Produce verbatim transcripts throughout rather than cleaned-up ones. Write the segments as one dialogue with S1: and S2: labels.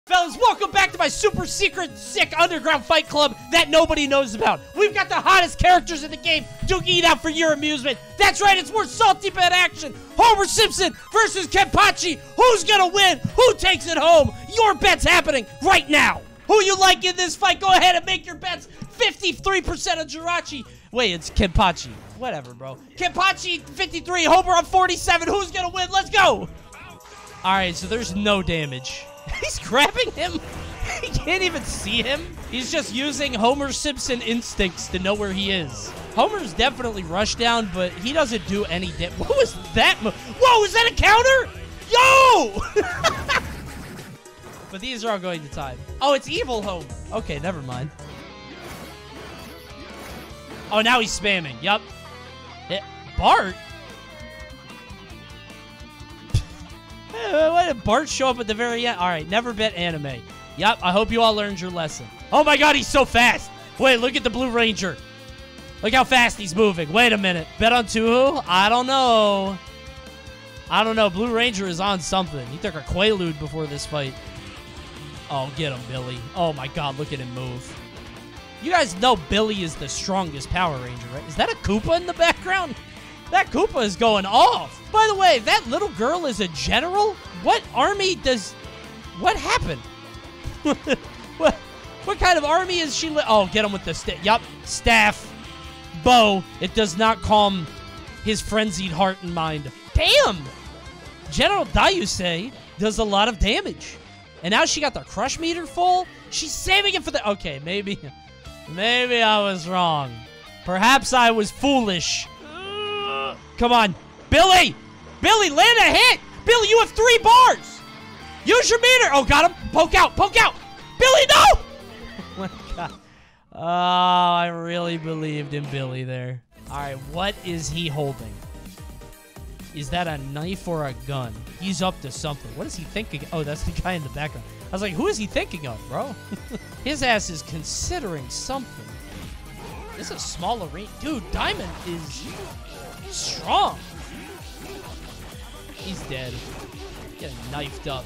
S1: Fellas, welcome back to my super secret, sick underground fight club that nobody knows about. We've got the hottest characters in the game duking it out for your amusement. That's right, it's more salty bet action. Homer Simpson versus Kenpachi. Who's gonna win? Who takes it home? Your bet's happening right now. Who you like in this fight? Go ahead and make your bets. fifty-three percent of Jirachi. Wait, it's Kenpachi. Whatever, bro. Kenpachi, fifty-three. Homer on forty-seven. Who's gonna win? Let's go. All right, so there's no damage. He's grabbing him. He can't even see him. He's just using Homer Simpson instincts to know where he is. Homer's definitely rushed down, but he doesn't do any damage. What was that move? Whoa, is that a counter? Yo! But these are all going to time. Oh, it's evil Homer. Okay, never mind. Oh, now he's spamming. Yup. It, Bart? Why did Bart show up at the very end? All right, never bet anime. Yep, I hope you all learned your lesson. Oh my god, he's so fast. Wait, look at the Blue Ranger. Look how fast he's moving. Wait a minute. Bet on Tuhu? I don't know. I don't know. Blue Ranger is on something. He took a Quaalude before this fight. Oh, get him, Billy. Oh my god, look at him move. You guys know Billy is the strongest Power Ranger, right? Is that a Koopa in the background? That Koopa is going off. By the way, that little girl is a general? What army does... What happened? what, what kind of army is she... Li oh, get him with the stick. Yup, staff, bow. It does not calm his frenzied heart and mind. Damn! General Dayusei does a lot of damage. And now she got the crush meter full? She's saving it for the... Okay, maybe... Maybe I was wrong. Perhaps I was foolish. Come on. Billy! Billy, land a hit! Billy, you have three bars! Use your meter! Oh, got him. Poke out, poke out! Billy, no! Oh, my God. Oh, I really believed in Billy there. All right, what is he holding? Is that a knife or a gun? He's up to something. What is he thinking? Oh, that's the guy in the background. I was like, who is he thinking of, bro? His ass is considering something. This is a small arena. Dude, Diamond is... strong. He's dead. Getting knifed up.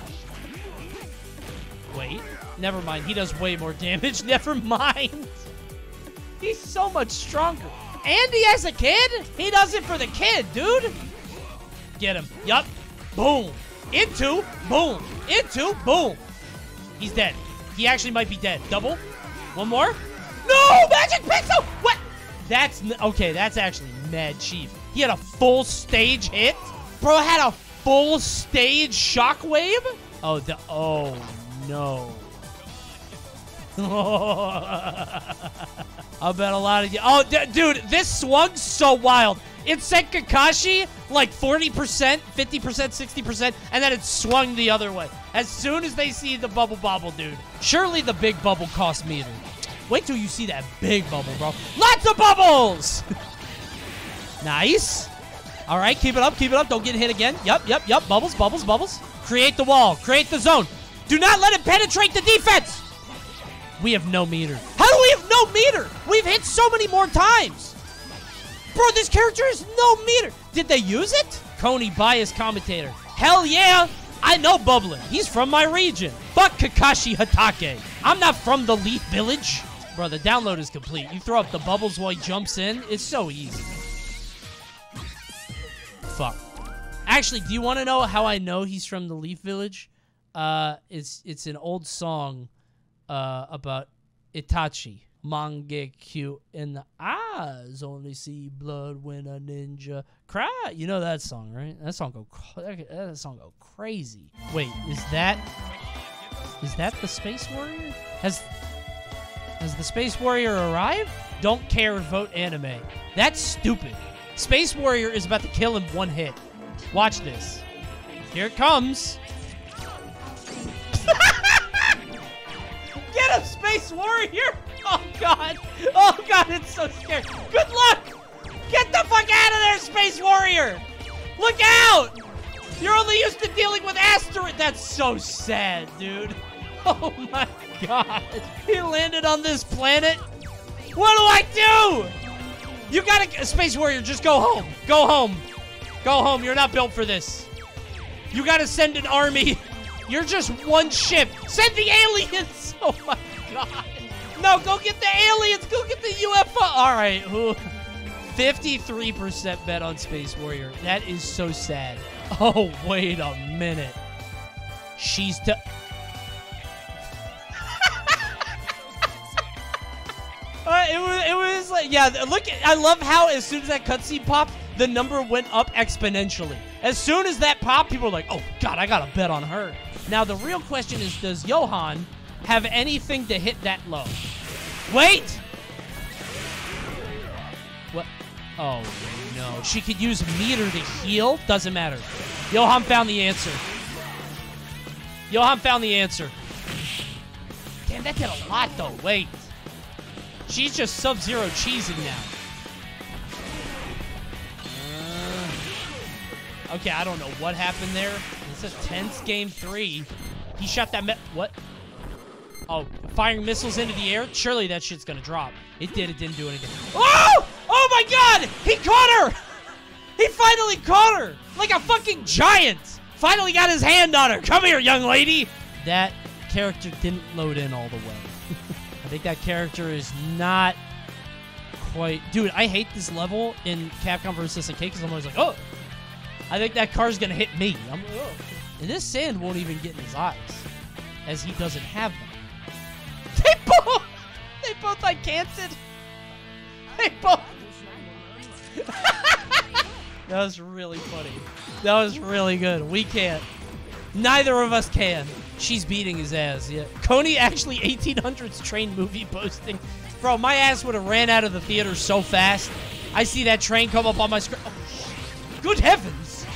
S1: Wait. Never mind. He does way more damage. Never mind. He's so much stronger. And he has a kid? He does it for the kid, dude. Get him. Yup. Boom. Into. Boom. Into. Boom. He's dead. He actually might be dead. Double. One more. No! Magic Pixel! What? That's... Okay, that's actually mad cheap. He had a full stage hit? Bro had a full stage shockwave? Oh, the, oh no. I bet a lot of you. Oh, dude, this swung so wild. It sent Kakashi like forty percent, fifty percent, sixty percent, and then it swung the other way. As soon as they see the bubble bobble, dude. Surely the big bubble cost meter. Wait till you see that big bubble, bro. Lots of bubbles! Nice. All right, keep it up, keep it up. Don't get hit again. Yup, yup, yup. Bubbles, bubbles, bubbles. Create the wall. Create the zone. Do not let it penetrate the defense. We have no meter. How do we have no meter? We've hit so many more times. Bro, this character has no meter. Did they use it? Coney, bias commentator. Hell yeah. I know Bubbling. He's from my region. Fuck Kakashi Hatake. I'm not from the Leaf Village. Bro, the download is complete. You throw up the bubbles while he jumps in. It's so easy. Fuck. Actually, do you want to know how I know he's from the Leaf Village? Uh, it's it's an old song uh, about Itachi. Mangekyo in the eyes only see blood when a ninja cry. You know that song, right? That song go that song go crazy. Wait, is that is that the Space Warrior? Has has the Space Warrior arrived? Don't care, vote anime. That's stupid. Space Warrior is about to kill him one hit. Watch this. Here it comes. Get him, Space Warrior! Oh, God. Oh, God, it's so scary. Good luck! Get the fuck out of there, Space Warrior! Look out! You're only used to dealing with asteroids. That's so sad, dude. Oh, my God. He landed on this planet? What do I do? You gotta... Space Warrior, just go home. Go home. Go home. You're not built for this. You gotta send an army You're just one ship. Send the aliens. Oh my god. No, go get the aliens. Go get the U F O. All right. Who? fifty-three percent bet on Space Warrior. That is so sad. Oh, wait a minute. She's to. Uh, it was, it was like, yeah, look, at, I love how as soon as that cutscene popped, the number went up exponentially. As soon as that popped, people were like, oh, God, I got to bet on her. Now, the real question is, does Johan have anything to hit that low? Wait! What? Oh, no. She could use meter to heal? Doesn't matter. Johan found the answer. Johan found the answer. Damn, that did a lot, though. Wait. She's just Sub-Zero cheesing now. Uh, okay, I don't know what happened there. It's a tense game three. He shot that me- What? Oh, firing missiles into the air? Surely that shit's gonna drop. It did, it didn't do anything. Oh! Oh my god! He caught her! He finally caught her! Like a fucking giant! Finally got his hand on her! Come here, young lady! That character didn't load in all the way. I think that character is not quite... Dude, I hate this level in Capcom versus S N K because I'm always like, oh! I think that car's gonna hit me. I'm like, oh. And this sand won't even get in his eyes, as he doesn't have them. They both... They both uncanted. They both... That was really funny. That was really good. We can't. Neither of us can. She's beating his ass, yeah. Coney actually eighteen hundreds train movie posting. Bro, my ass would have ran out of the theater so fast. I see that train come up on my screen. Oh, good heavens.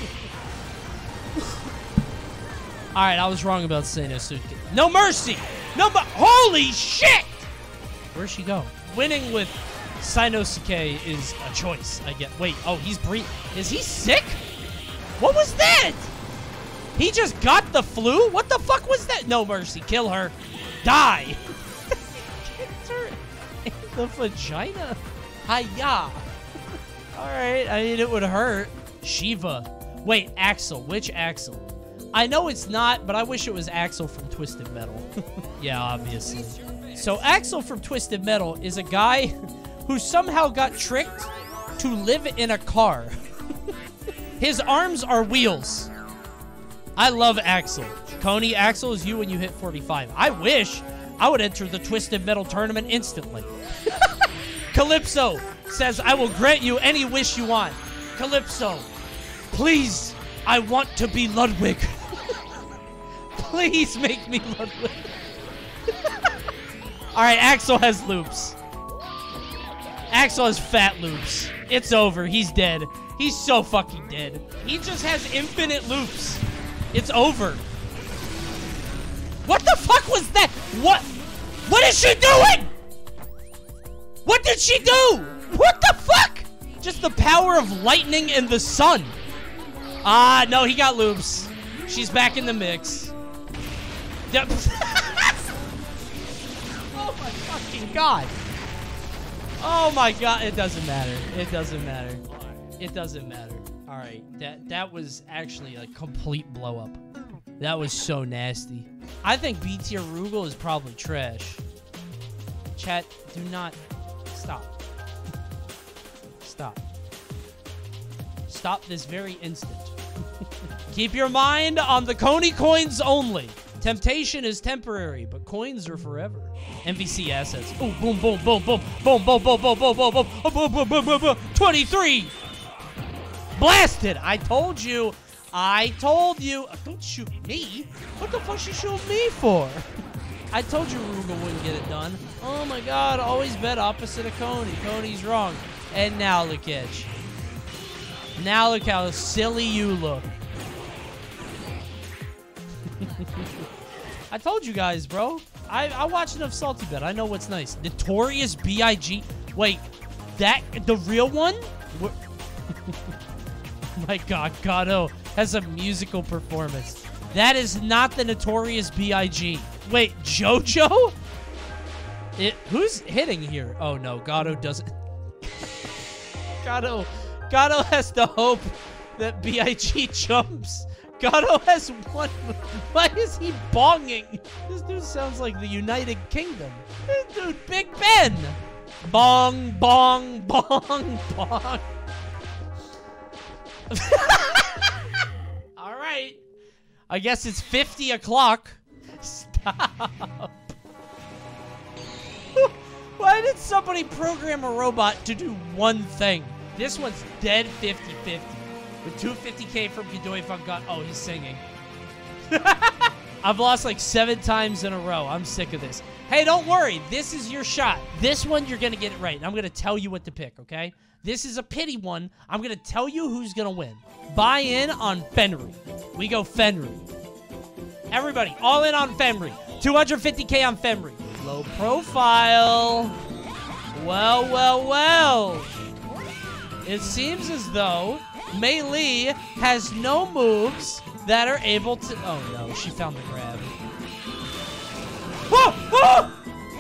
S1: Alright, I was wrong about saying Asuka. No mercy! No mer- Holy shit! Where'd she go? Winning with Sinosuke is a choice, I get. Wait, oh, he's breathing. Is he sick? What was that? He just got the flu? What the fuck was that? No mercy. Kill her. Die. Kicked her in the vagina. Hiya. Alright, I mean, it would hurt. Shiva. Wait, Axel. Which Axel? I know it's not, but I wish it was Axel from Twisted Metal. Yeah, obviously. So Axel from Twisted Metal is a guy who somehow got tricked to live in a car. His arms are wheels. I love Axel. Coney, Axel is you when you hit forty-five. I wish I would enter the Twisted Metal tournament instantly. Calypso says, I will grant you any wish you want. Calypso, please, I want to be Ludwig. Please make me Ludwig. Alright, Axel has loops. Axel has fat loops. It's over. He's dead. He's so fucking dead. He just has infinite loops. It's over. What the fuck was that? What? What is she doing? What did she do? What the fuck? Just the power of lightning and the sun. Ah, no, he got loops. She's back in the mix. Yep. Oh my fucking god. Oh my god. It doesn't matter. It doesn't matter. It doesn't matter. All right, that that was actually a complete blow up. That was so nasty. I think B tier Rugal is probably trash. Chat, do not stop. Stop. Stop this very instant. Keep your mind on the Coney coins only. Temptation is temporary, but coins are forever. M V C assets. Oh, boom, boom, boom, boom, boom, boom, boom, boom, boom, boom, boom, boom, boom, boom, boom, boom, boom. twenty-three. Blasted! I told you. I told you. Don't shoot me. What the fuck you shooting me for? I told you Rugal wouldn't get it done. Oh my god, always bet opposite of Coney. Coney's wrong. And now look at you. Now look how silly you look. I told you guys, bro. I, I watched enough Salty Bet. I know what's nice. Notorious B I G Wait, that, the real one? What? Oh my god, Gato has a musical performance. That is not the Notorious B I G Wait, JoJo? It, who's hitting here? Oh no, Gato doesn't. Gato, Gato has to hope that B I G jumps. Gato has one move. Why is he bonging? This dude sounds like the United Kingdom. This dude, Big Ben. Bong, bong, bong, bong. All right. I guess it's fifty o'clock. Stop. Why did somebody program a robot to do one thing? This one's dead fifty fifty. With two fifty K from Godoy Van Gun. Oh, he's singing. I've lost like seven times in a row. I'm sick of this. Hey, don't worry. This is your shot. This one, you're going to get it right. And I'm going to tell you what to pick, okay? This is a pity one. I'm going to tell you who's going to win. Buy in on Fenry. We go Fenry. Everybody, all in on Fenry. two hundred fifty K on Fenry. Low profile. Well, well, well. It seems as though Mei Li has no moves that are able to... Oh, no. She found the grab. Whoa! Whoa!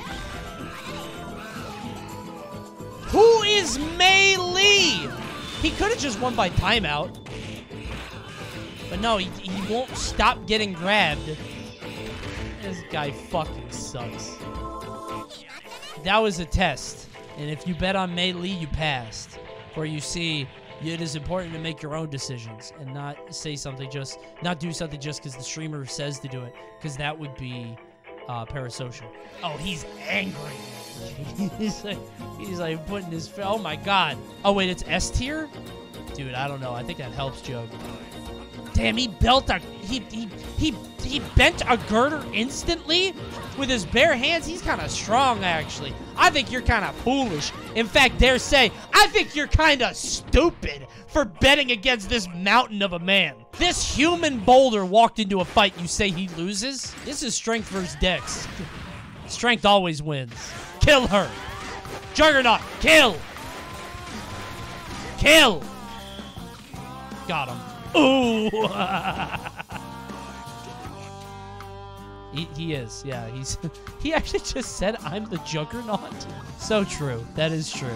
S1: Who is Mei Li? He could have just won by timeout. But no, he, he won't stop getting grabbed. This guy fucking sucks. That was a test. And if you bet on Mei Li, you passed. Where you see... It is important to make your own decisions and not say something just, not do something just because the streamer says to do it, because that would be uh, parasocial. Oh, he's angry. he's like, he's like putting his, oh my god. Oh wait, it's S tier? Dude, I don't know. I think that helps Jug. Damn, he built a, he, he, he, he bent a girder instantly with his bare hands. He's kind of strong, actually. I think you're kind of foolish. In fact, dare say, I think you're kind of stupid for betting against this mountain of a man. This human boulder walked into a fight, you say he loses? This is strength versus dex. Strength always wins. Kill her. Juggernaut, kill. Kill. Got him. Ooh. he, he is, yeah. He's he actually just said, "I'm the Juggernaut." So true. That is true.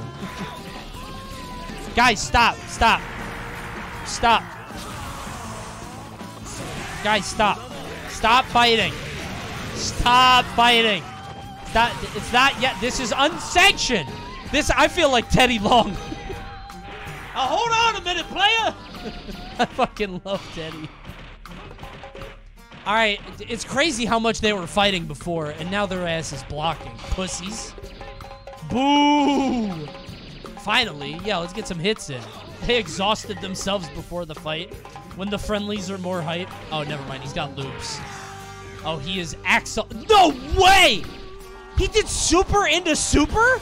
S1: Guys, stop, stop, stop. Guys, stop, stop fighting. Stop fighting. Stop. It's not yet. This is unsanctioned. This I feel like Teddy Long. Oh, hold on a minute, player. I fucking love Teddy. Alright, it's crazy how much they were fighting before, and now their ass is blocking. Pussies. Boo! Finally, yeah, let's get some hits in. They exhausted themselves before the fight. When the friendlies are more hype. Oh, never mind, he's got loops. Oh, he is Axel. No way! He did super into super?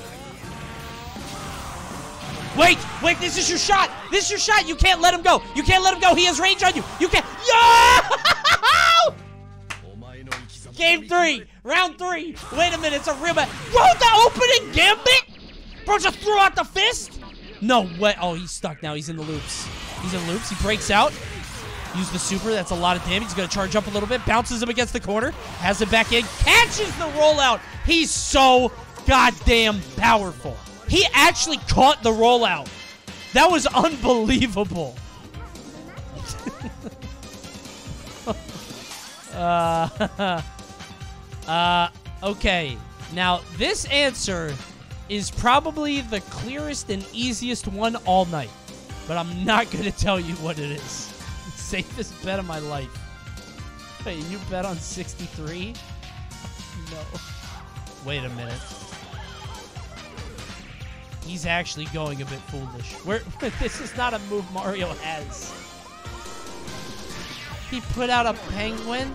S1: Wait, wait, this is your shot. This is your shot. You can't let him go. You can't let him go. He has range on you. You can't. Yo! Game three. Round three. Wait a minute. It's a real bad. Bro, the opening gambit? Bro, just threw out the fist? No way. Oh, he's stuck now. He's in the loops. He's in loops. He breaks out. Use the super. That's a lot of damage. He's going to charge up a little bit. Bounces him against the corner. Has it back in. Catches the rollout. He's so goddamn powerful. He actually caught the rollout. That was unbelievable. uh, uh, okay. Now, this answer is probably the clearest and easiest one all night. But I'm not going to tell you what it is. Safest bet of my life. Wait, you bet on sixty-three? No. Wait a minute. He's actually going a bit foolish. We're, this is not a move Mario has. He put out a penguin?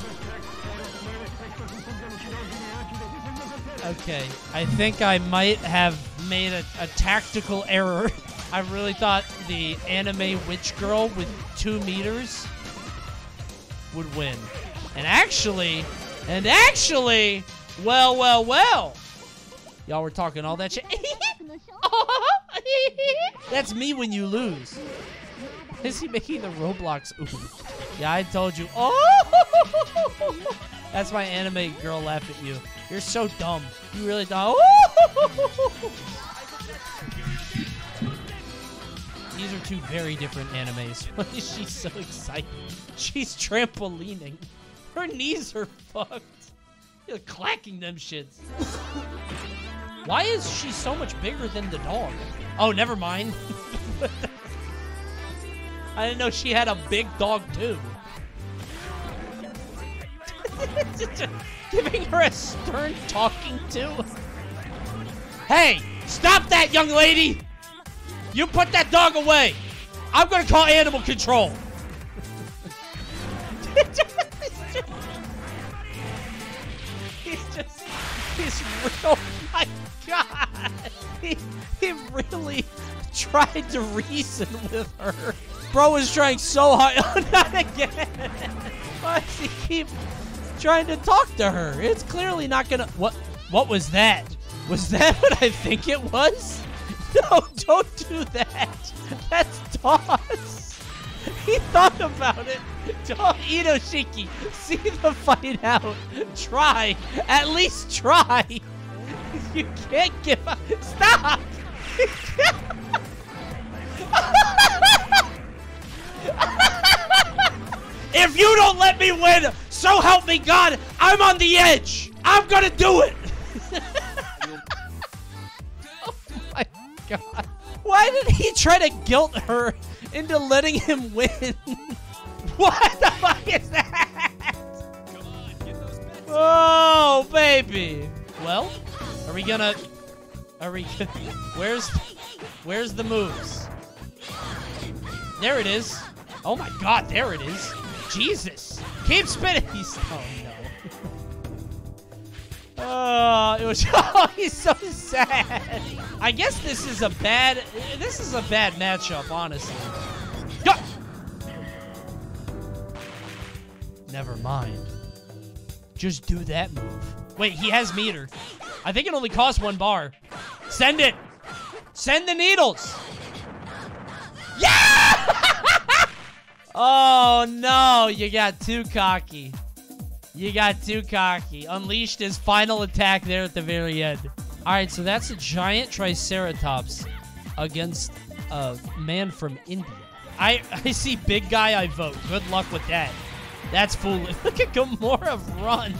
S1: Okay, I think I might have made a, a tactical error. I really thought the anime witch girl with two meters would win. And actually, and actually, well, well, well. Y'all were talking all that shit. That's me when you lose. Is he making the Roblox? Ooh. Yeah, I told you. Oh! That's my anime girl laugh at you. You're so dumb. You really dumb. These are two very different animes. Why is she so excited? She's trampolining. Her knees are fucked. You're clacking them shits. Why is she so much bigger than the dog? Oh, never mind. I didn't know she had a big dog, too. Giving her a stern talking to. Hey, stop that, young lady! You put that dog away! I'm gonna call animal control! He's just, he's real, oh my God! He, he really tried to reason with her. Bro is trying so hard. Oh, not again! Why does he keep trying to talk to her? It's clearly not gonna, what, what was that? Was that what I think it was? No, don't do that. That's toss. He thought about it. Don't, Itoshiki, see the fight out. Try. At least try. You can't give up. Stop. If you don't let me win, so help me God, I'm on the edge. I'm gonna do it. Oh my God. Why did he try to guilt her into letting him win? What the fuck is that? Oh, baby. Well, are we gonna... Are we... Where's... Where's the moves? There it is. Oh my God, there it is. Jesus. Keep spinning. He's... Oh, no. Oh, it was... Oh, he's so sad. I guess this is a bad... This is a bad matchup, honestly. Go! Never mind. Just do that move. Wait, he has meter. I think it only costs one bar. Send it. Send the needles. Yeah! Oh, no. You got too cocky. You got too cocky. Unleashed his final attack there at the very end. All right, so that's a giant Triceratops against a man from India. I, I see big guy, I vote. Good luck with that. That's foolish. Look at Gamora run.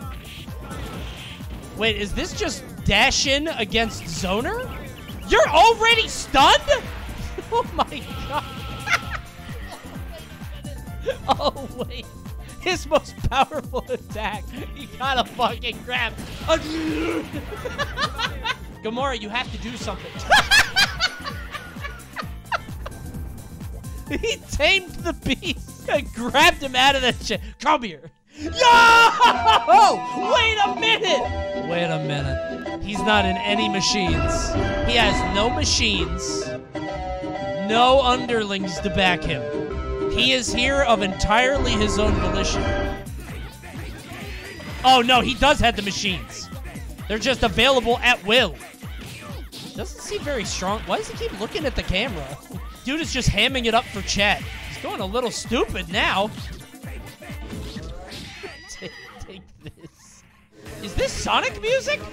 S1: Wait, is this just dash in against Zoner? You're already stunned? Oh my God. Oh, wait. His most powerful attack. He gotta fucking grab. Gamora, you have to do something. He tamed the beast and grabbed him out of the shit. Come here. Yo! Wait a minute. Wait a minute. He's not in any machines. He has no machines. No underlings to back him. He is here of entirely his own volition. Oh, no, he does have the machines. They're just available at will. Doesn't seem very strong. Why does he keep looking at the camera? Dude is just hamming it up for chat. He's going a little stupid now. take, take this. Is this Sonic music?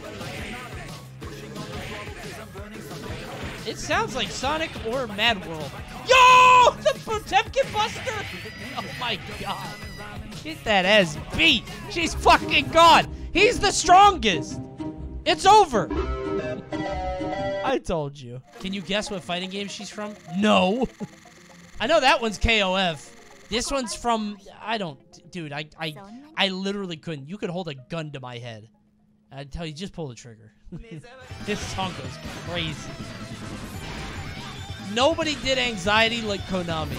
S1: It sounds like Sonic or Mad World. Yo! The Potemkin Buster! Oh my God. Get that ass beat. She's fucking gone. He's the strongest. It's over. I told you. Can you guess what fighting game she's from? No. I know that one's K O F. This one's from... I don't... Dude, I, I, I literally couldn't. You could hold a gun to my head. I'd tell you, just pull the trigger. This song goes crazy. Nobody did Anxiety like Konami.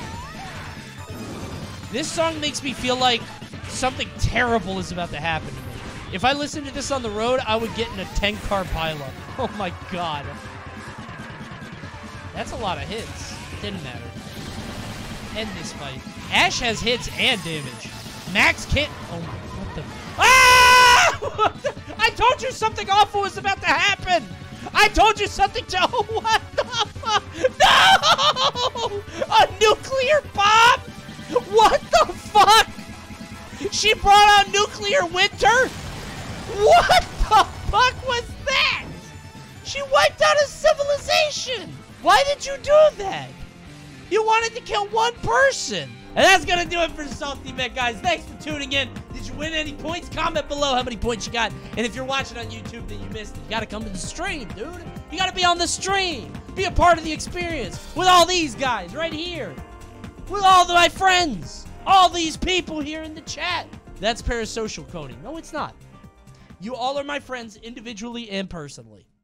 S1: This song makes me feel like something terrible is about to happen to me. If I listened to this on the road, I would get in a ten-car pileup. Oh my God. That's a lot of hits. Didn't matter. End this fight. Ash has hits and damage. Max can't... Oh my... What the... Ah! What the... I told you something awful was about to happen! I told you something to... Oh, what the fuck? No! A nuclear bomb? What the fuck? She brought out nuclear winter? What the fuck was that? She wiped out a civilization! Why did you do that? You wanted to kill one person. And that's going to do it for Salty Bet, guys. Thanks for tuning in. Did you win any points? Comment below how many points you got. And if you're watching on YouTube, then you missed it. You got to come to the stream, dude. You got to be on the stream. Be a part of the experience with all these guys right here. With all of my friends. All these people here in the chat. That's parasocial, Coney. No, it's not. You all are my friends individually and personally.